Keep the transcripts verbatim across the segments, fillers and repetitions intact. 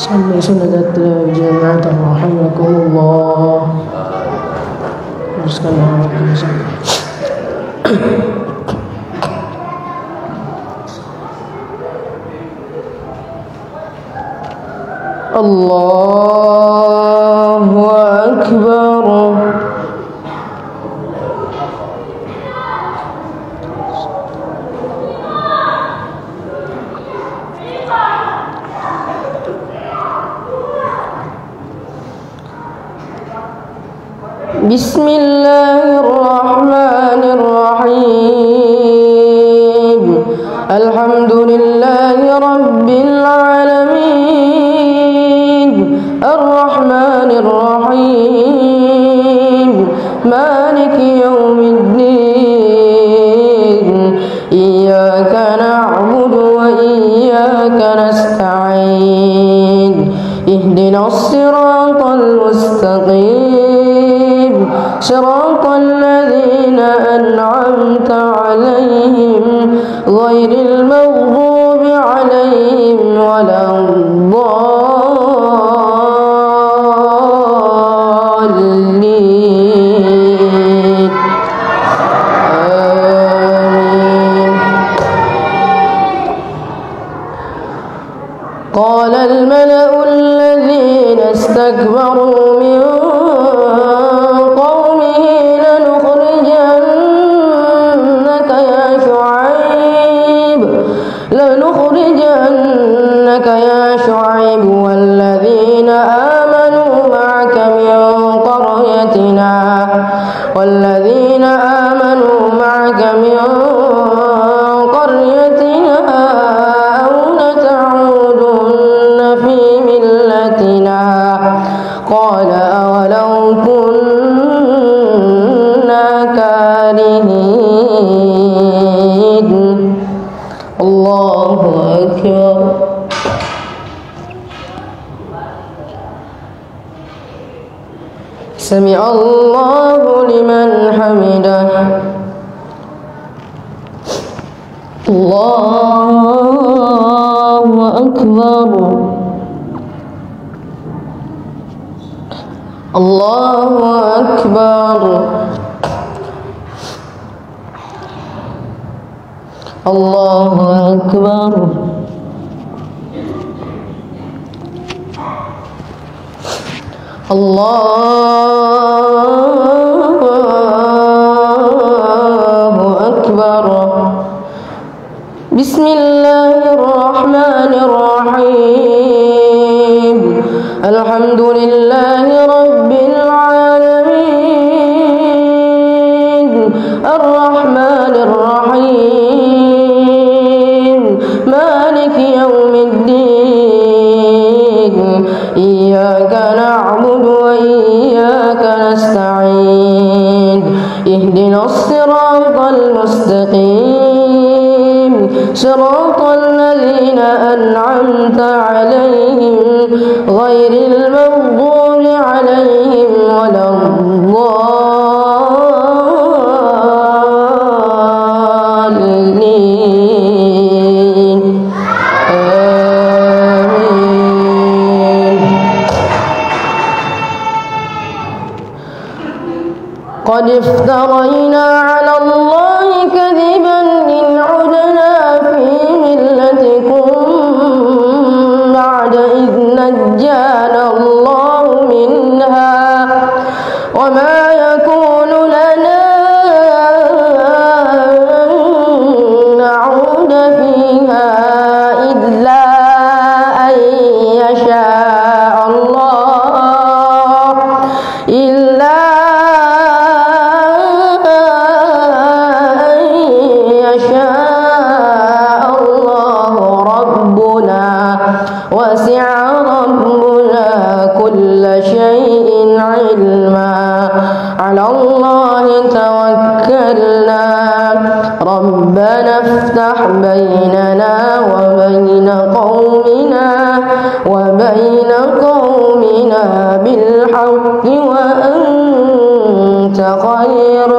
صلوا سنة جماعة رحمكم الله. الله أكبر. بسم الله الرحمن الرحيم. الحمد لله رب العالمين الرحمن الرحيم مالك يوم الدين إياك نعبد وإياك نستعين اهدنا الصراط المستقيم صراط الذين أنعمت عليهم غير المغضوب عليهم ولا الضالين آمين. قال الملأ الذين استكبروا من لنخرجنك يا شعيب والذين آمنوا معك من قريتنا والذين آمنوا معك من قريتنا أو لتعودن في ملتنا قال أولو كنا كارهين. الله أكبر. سمع الله لمن حمده. الله أكبر. الله أكبر. الله أكبر. الله أكبر. بسم الله الرحمن الرحيم. الحمد لله رب العالمين الرحمن الرحيم مالك يوم الدين إياك نعبد وإياك نستعين اهدنا الصراط المستقيم صراط الذين أنعمت عليهم غير المغضوب عليهم ولا الضالين آمين. قد افترينا على الله كذبا إن عدنا في ملتكم بعد إذ نجانا الله منها وما يكون لنا أن نعود فيها إلا أن يشاء الله إلا وسع ربنا كل شيء علما على الله توكلنا ربنا افتح بيننا وبين قومنا وبين قومنا بالحق وأنت خير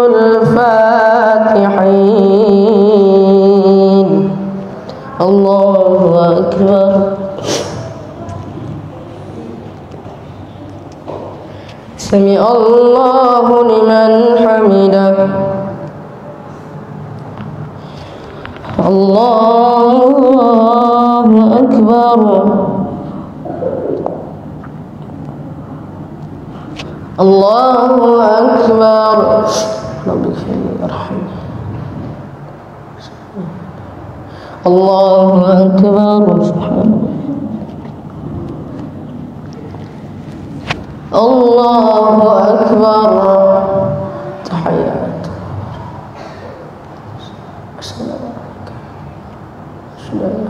الفاتحين. الله أكبر. سمع الله لمن حمده. الله أكبر. الله أكبر. رب اغفر لي وارحمني. الله أكبر. سبحان الله. الله أكبر. تحيات. السلام عليكم.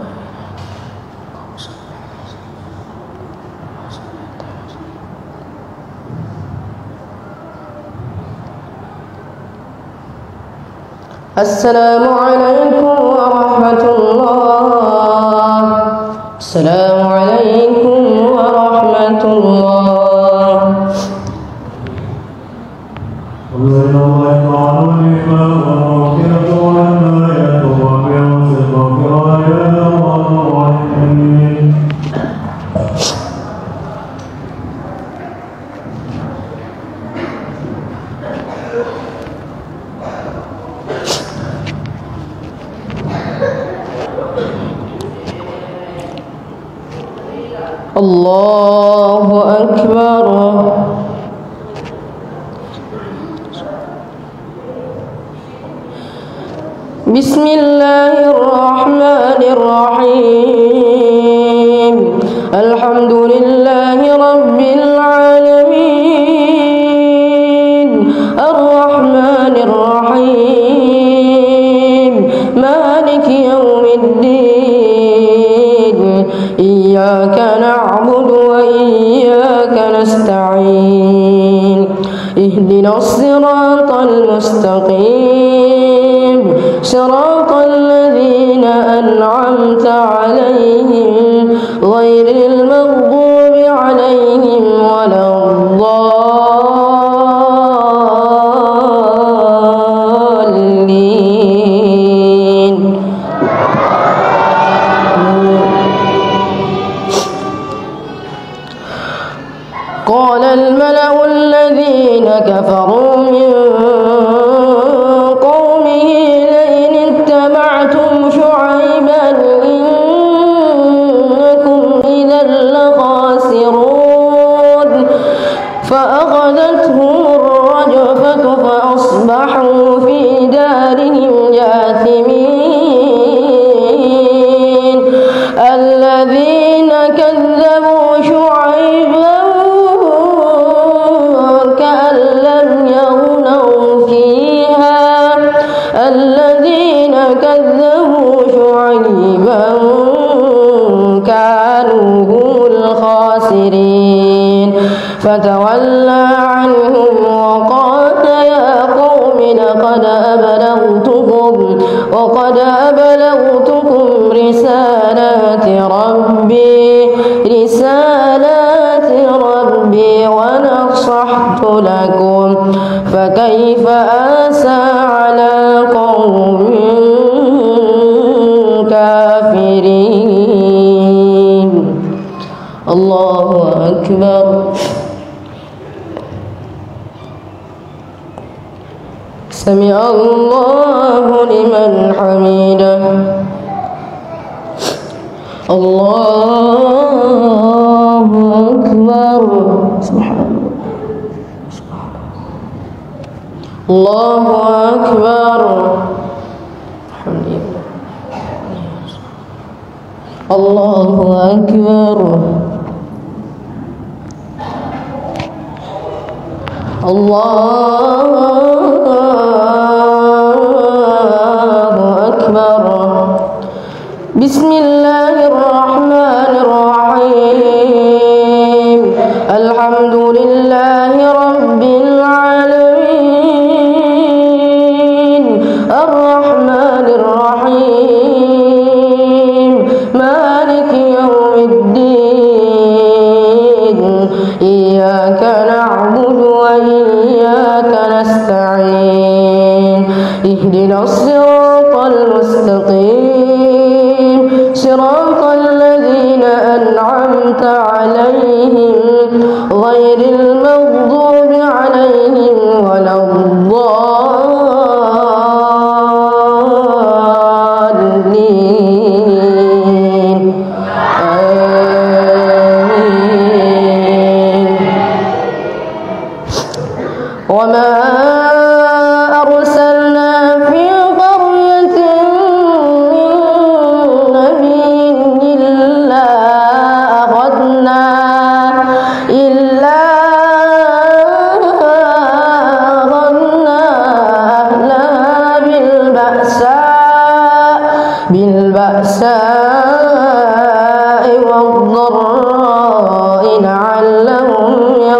السلام عليكم ورحمة الله. السلام عليكم ورحمة الله. الله أكبر. بسم الله الرحمن الرحيم. الحمد لله رب العالمين الرحمن الرحيم مالك يوم الدين إياك نعبد وإياك نستعين اهدنا الصراط المستقيم صراط الذين أنعمت عليهم غير المغضوب عليهم ولا الضالين. قال الملأ الذين كفروا من قومه لئن اتبعتم شعيبا إنكم إذا لخاسرون فأخذتهم الرجفة فأصبحوا في دارهم جاثمين. الذين كذبوا شعيبا الذين كذبوا شعيبا كانوا هم الخاسرين فتولى عنهم وقال يا قوم لقد أبلغتكم وقد أبلغتكم رسالات ربي رسالات ربي ونصحت لكم فكيف آسى على قوم كافرين. الله أكبر. سمع الله لمن حمده. الله أكبر. سبحان الله أكبر. الحمد لله. الله أكبر. الله أكبر. بسم الله الرحمن الرحيم. الحمد لله رب العالمين الرحمن الرحيم مالك يوم الدين إياك نعبد وإياك نستعين اهدنا الصراط المستقيم صراط الذين أنعمت عليهم غير المغضوب وما أرسلنا في قرية من نبي إلا أخذنا إلا أخذنا أهلها بالبأساء بالبأساء والضراء لعلهم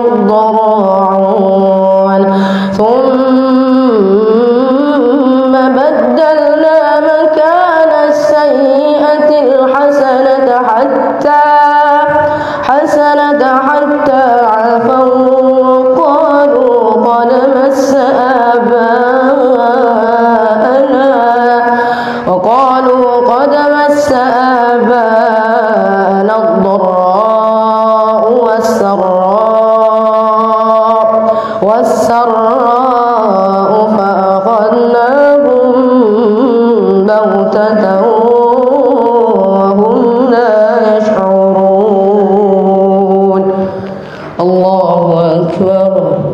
يضرعون ثم بدلنا مكان السيئة الحسنة حتى حسنة حتى عفوا وقالوا قد مس آباءنا وقالوا قد مس آباءنا الضراء والسراء والسراء فأخذناهم بغتة وهم لا يشعرون. الله أكبر.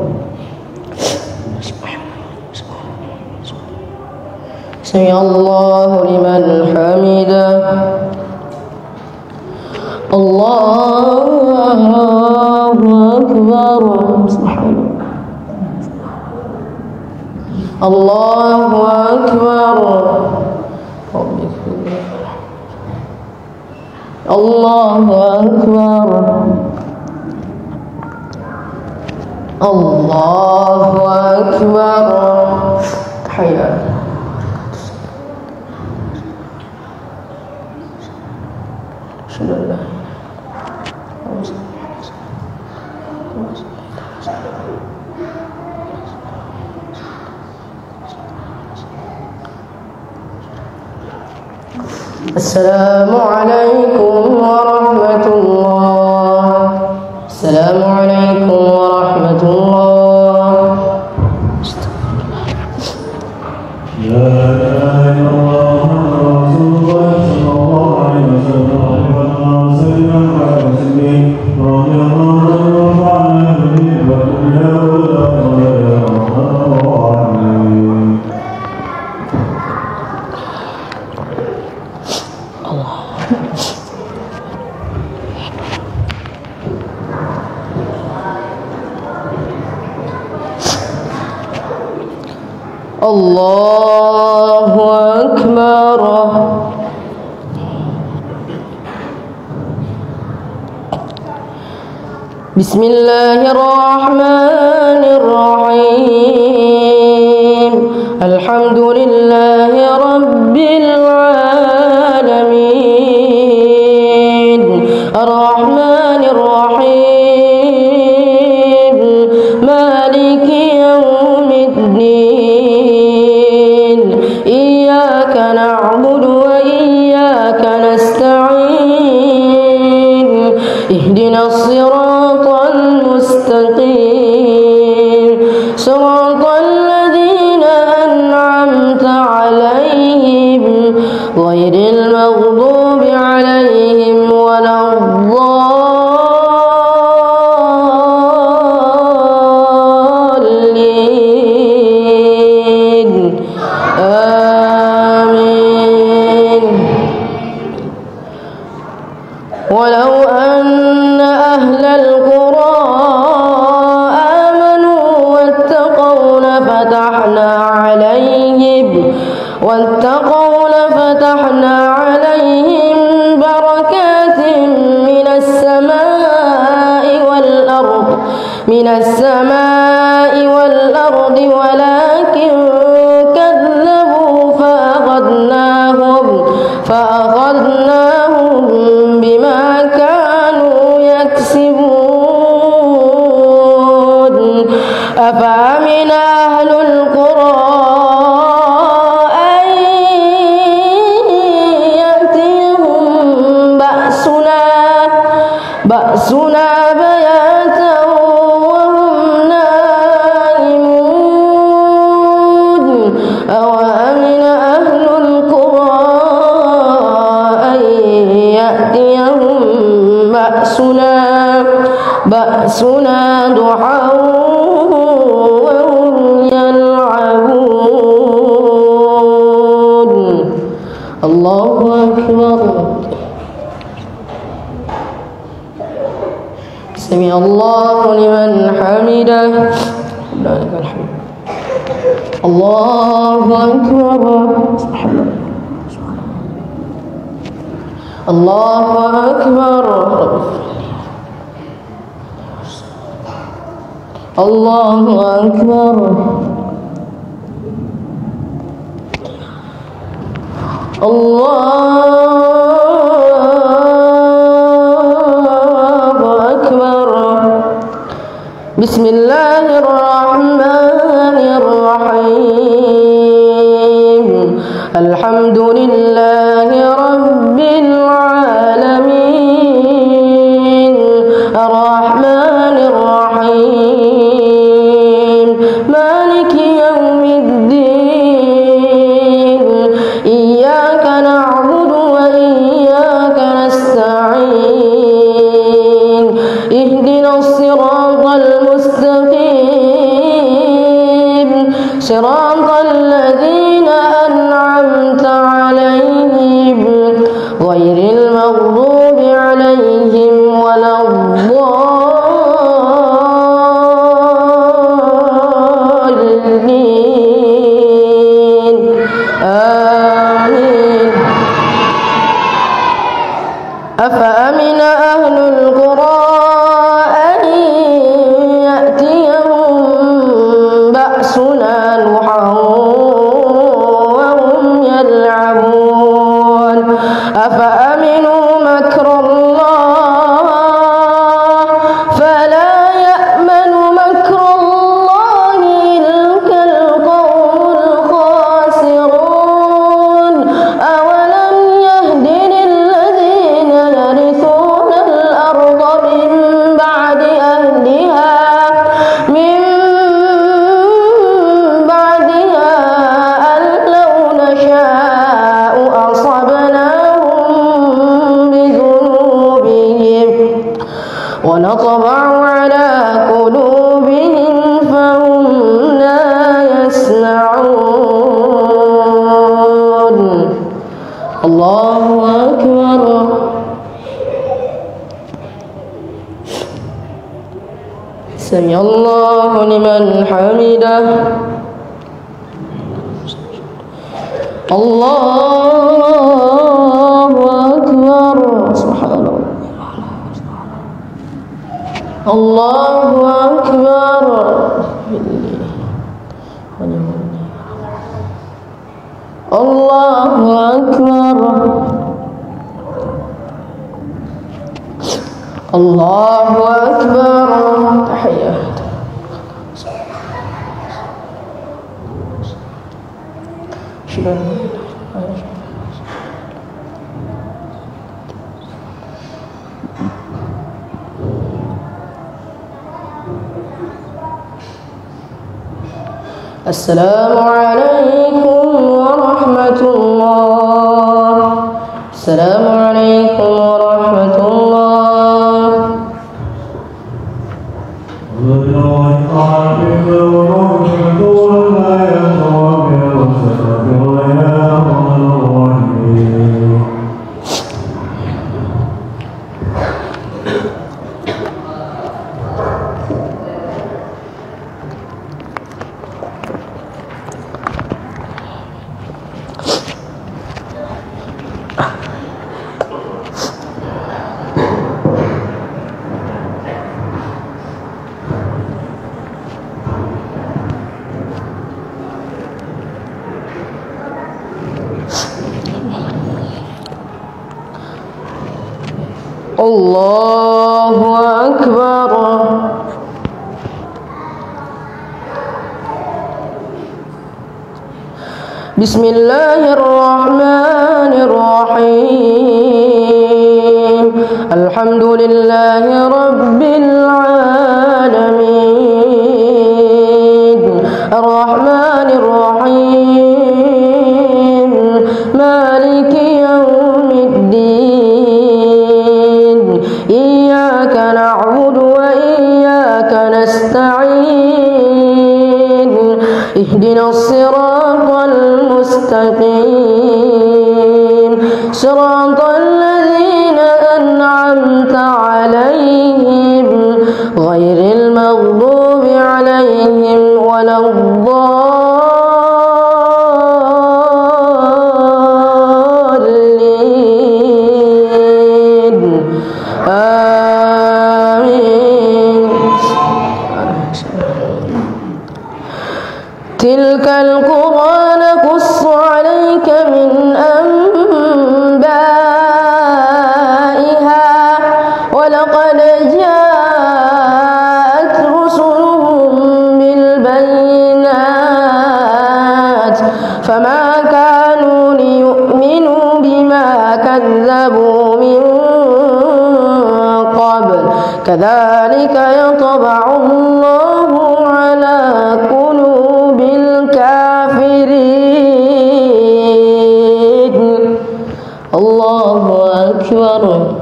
سمع الله لمن حمده. الله أكبر. الله أكبر. الله أكبر. الله أكبر. تحية. أشهد أن لا السلام عليكم ورحمة الله. السلام عليكم ورحمة الله. لا إله إلا الله محمد رسول الله صلى الله عليه وسلم على سيدنا رضي الله عنه وكل الله أكبر. بسم الله الرحمن الرحيم. الحمد لله رب العالمين الرحمن الرحيم مالك يوم الدين إياك نعبد وإياك نستعين اهدنا الصراط المستقيم صراط الذين أنعمت عليهم غير المغضوب عليهم ولا الضالين آمين. ولو أن أهل القرى آمنوا واتقوا لفتحنا عليهم واتقوا لفتحنا عليهم بركات من السماء والأرض من السماء والأرض ولكن كذبوا فأخذناهم فأخذناهم بما كانوا يكسبون. أفأمن أهل القرى أن يأتيهم بأسنا بأسنا بياتا وهم نائمون. أوأمن أهل القرى أن يأتيهم بأسنا بأسنا ضحى وهم الله أكبر. سمع الله لمن حمده. لك الحمد. الله أكبر. الله أكبر. الله أكبر. الله أكبر. بسم الله الرحمن الرحيم. الحمد لله رب العالمين. الرحمن الرحيم. مالك يوم الدين. إياك نعبد وإياك نستعين. اهدنا الصراط المستقيم. صراط الذين أنعمت عليهم غير المغضوب عليهم ولا الضالين. آمين. أفأمن أهل القرى أن يأتيهم بأسنا ضحى وهم يلعبون. أفأمنوا مكر الله فلا يأمن مكر الله إلا القوم الخاسرون. أولم يهد للذين يرثون الأرض من بعد أهلها من بعدها أن لو نشاء أصبناهم بذنوبهم ونطبع على قلوبهم فهم لا يسمعون. الله أكبر. سمع الله لمن حمده. الله أكبر. سبحان الله. الله أكبر. الله أكبر. الله أكبر. تحيات. السلام عليكم ورحمة الله. السلام عليكم ورحمة الله. الله أكبر. بسم الله الرحمن الرحيم. الحمد لله رب العالمين. الرحمن الرحيم. مالك يوم الدين. إياك نعبد وإياك نستعين. اهدنا الصراط المستقيم. صراط الذين أنعمت عليهم غير المغضوب عليهم ولا الضالين آمين. تلك القرى نقص عليك من أنبائها ولقد جاءت رسلهم بالبينات فما كانوا ليؤمنوا بما كذبوا من قبل كذلك يطبع الله على قلوب الكافرين. الله أكبر.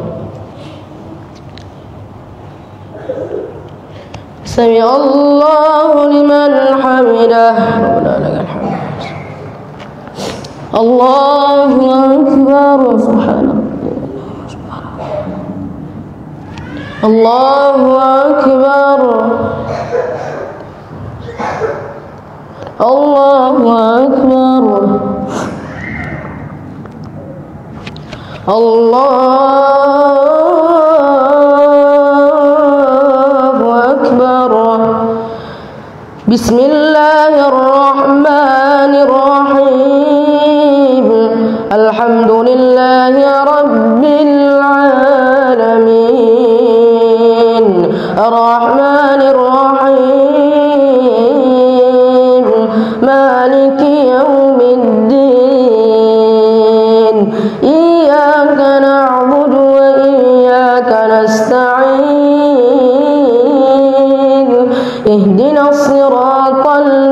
سمع الله لمن حمده. ربنا لك الحمد. الله أكبر. سبحان ربي. الله أكبر. الله أكبر. الله أكبر. بسم الله الرحمن الرحيم. الحمد لله رب العالمين الرحمن الرحيم مالك يوم الدين إياك نعبد وإياك نستعين اهدنا الصراط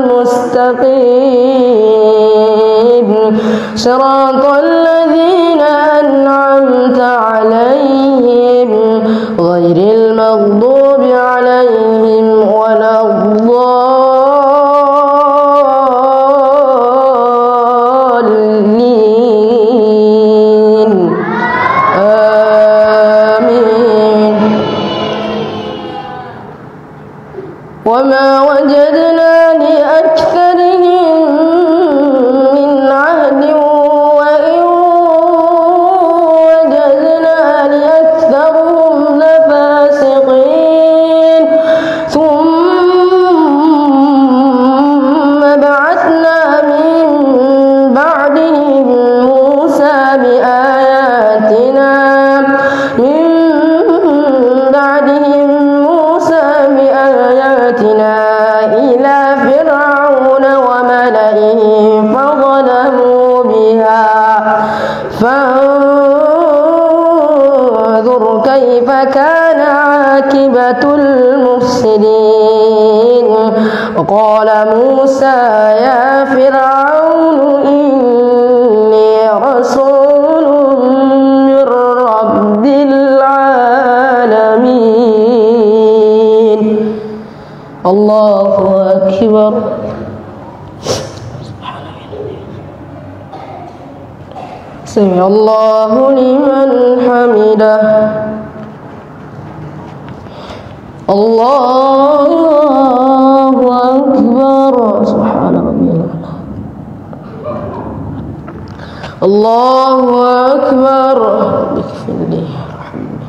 المستقيم صراط الذين أنعمت عليهم غير المغضوب عليهم ولا الضالين آمين. وما وجدنا لأكثرهم من عهد وإن وجدنا لأكثرهم لفاسقين ثم بعثنا من بعدهم موسى بآياتنا من بعدهم موسى بآياتنا إلى فرعون وملئه فظلموا بها فانظر كيف كان عاقبة المفسدين. وقال موسى يا فرعون إني رسول من رب العالمين. الله أكبر. سمع الله لمن حمده. الله أكبر. سبحان ربي الأعلى. الله أكبر. اغفر لي وارحمني.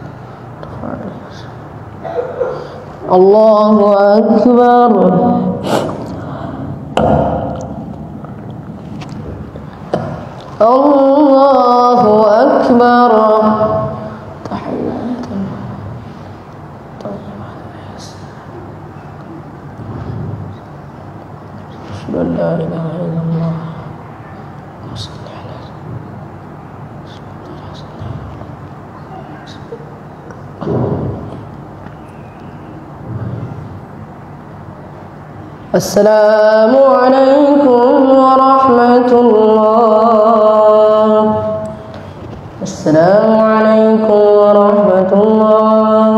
الله أكبر. الله أكبر. تحية طيبة. أشهد أن لا إله إلا الله وصلى على السلام عليكم ورحمة الله. السلام عليكم ورحمة الله.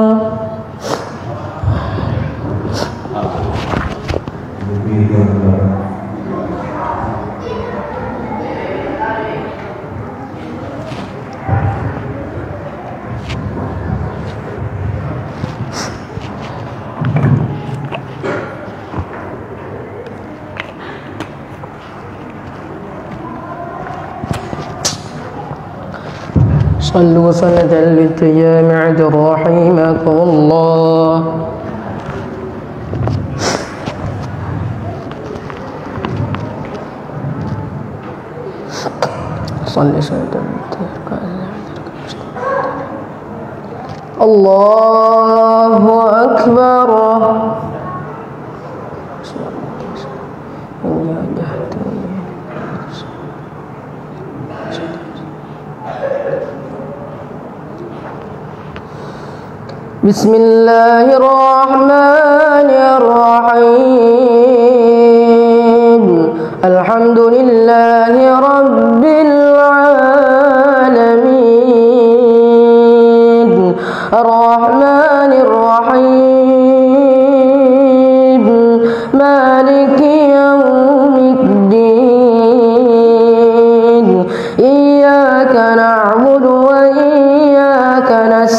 صلوا سنة للتجامع رحمكم الله. صلي سنة الله أكبر. بسم الله الرحمن الرحيم. الحمد لله رب العالمين الرحمن الرحيم مالك يوم الدين إياك نعبد وإياك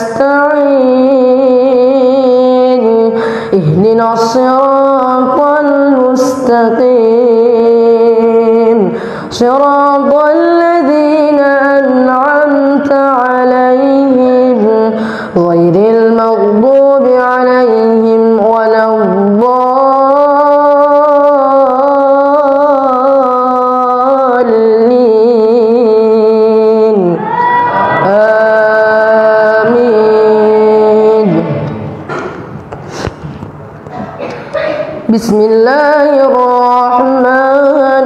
نستعين اهدنا الصراط المستقيم صراط الذين أنعمت عليهم غير المغضوب عليهم ولا الضالين آمين. بسم الله الرحمن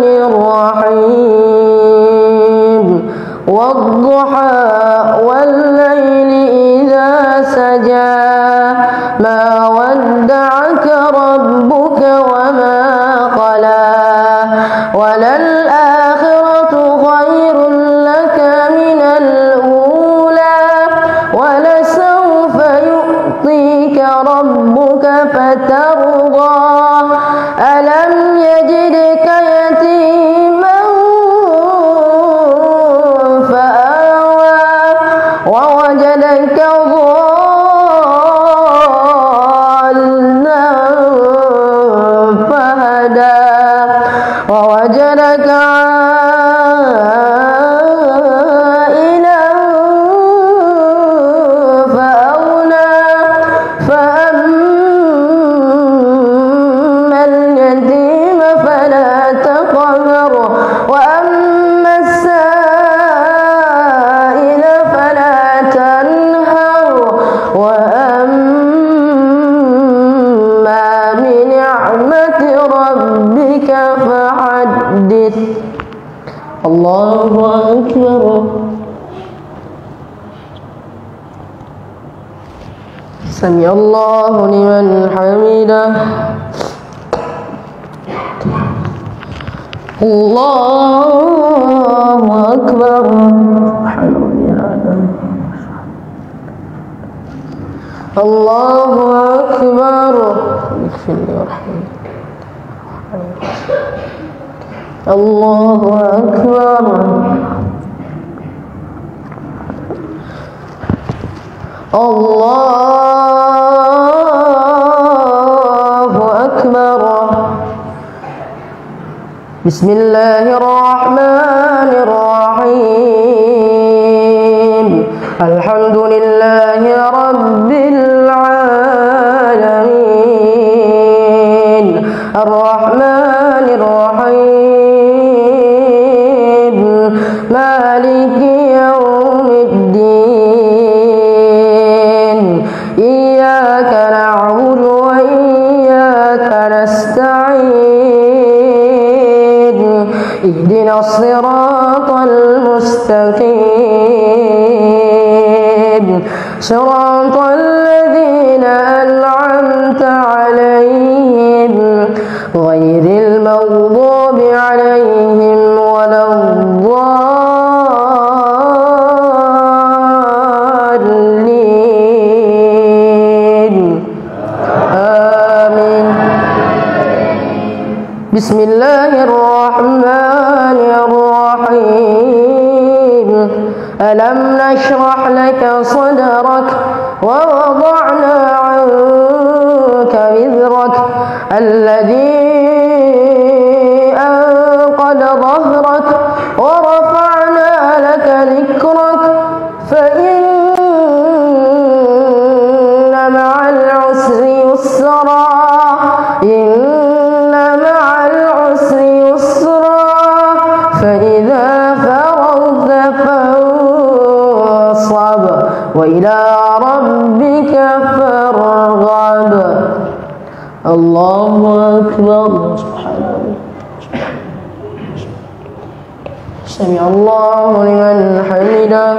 الرحيم والضحى والليل إذا سجى ما ودعك ربك وما قلى وللآخرة خير لك من الأولى ولسوف يؤتيك ربك فترضى ألم يجدك يتيما فآوى ووجدك ضالا فهدى ووجدك عائلا فأغنى فأما اليتيم فلا تقهر وأما السائل فلا تنهر وأما بنعمة ربك فحدث. الله أكبر. سمع الله لمن حمده. الله أكبر. الله أكبر. اغفر لي وارحمني. الله أكبر. الله أكبر. بسم الله الرحمن الرحيم الحمد لله رب العالمين الرحمن الرحيم مالك يوم الدين إياك نعبد وإياك نستعين اهدنا الصراط المستقيم صراط الذين أنعمت عليهم غير المغضوب عليهم ولا الضالين آمين. بسم الله الرحمن الرحيم ألم نشرح لك صدرك ووضعنا عنك وزرك الذي أنقض ظهرك ورفعنا لك ذكرك فإن فإذا فرغت فانصب وإلى ربك فارغب. الله أكبر. سمع الله لمن حمده.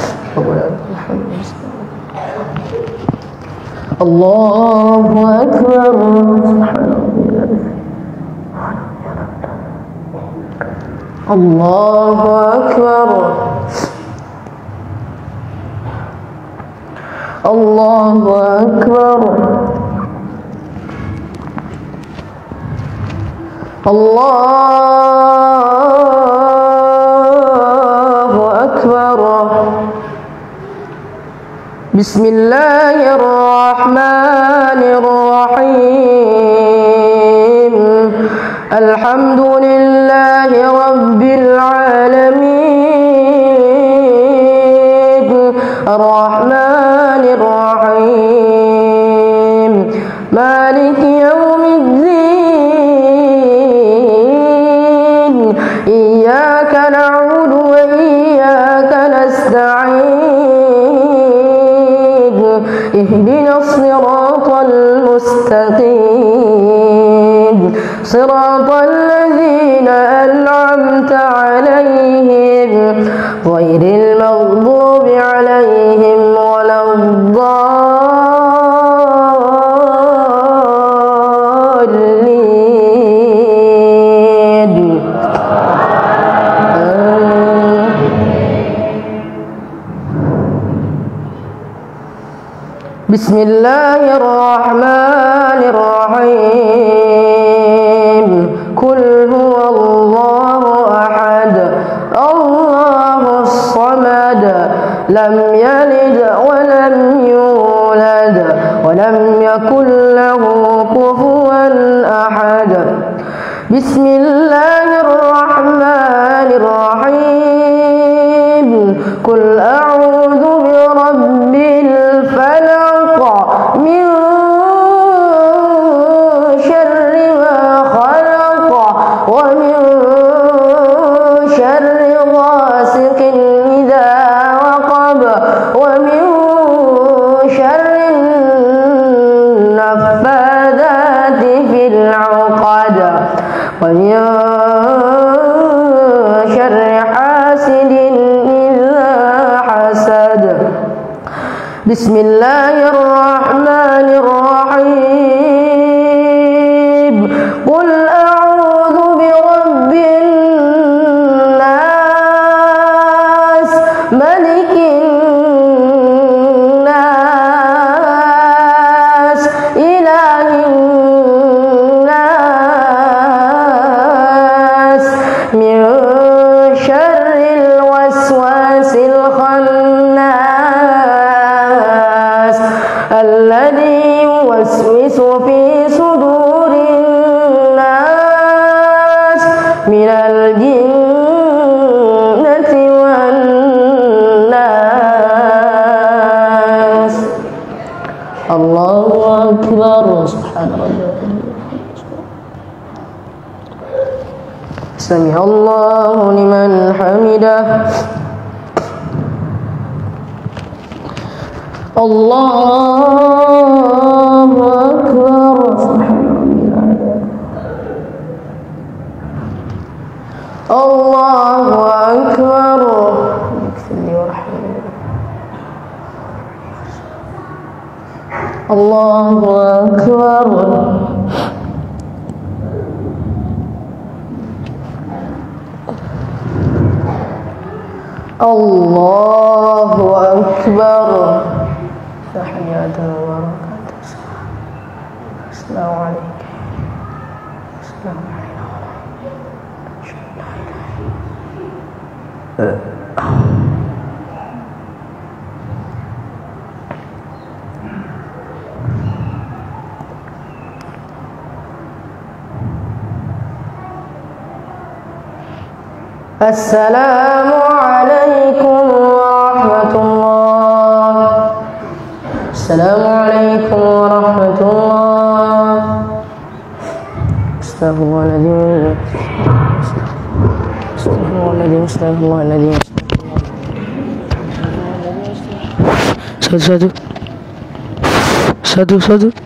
الله أكبر. الله أكبر. الله أكبر. الله أكبر. بسم الله الرحمن الرحيم. الحمد لله رب العالمين الرحمن الرحيم مالك يوم الدين إياك نعبد وإياك نستعين اهدنا الصراط المستقيم صراط الذين أنعمت عليهم غير المغضوب عليهم ولا الضالين. بسم الله الرحمن الرحيم. قل هو الله أحد الله الصمد لم يلد ولم يولد ولم يكن له كفوا أحد. بسم الله الرحمن الرحيم. قل أعوذ برب الفلق من شر ما خلق ومن شر غاسق إذا وقب ومن شر النفاذات في العقد ومن شر حاسد إذا حسد. بسم الله الرحمن الرحيم. قل أعوذ برب الناس ملك الناس إله الناس من شر الوسواس الخناس الذي يوسوس في صدور الناس من الجنة والناس. الله أكبر. سبحان الله. سمع الله لمن حمده. الله أكبر. الله أكبر. الله أكبر. الله أكبر. تحيات وبركاته. السلام عليكم. السلام عليكم. السلام عليكم ورحمة الله. السلام عليكم ورحمة الله. استغفر الله العظيم. استغفر الله الذي استغفر الله الذي satu satu satu satu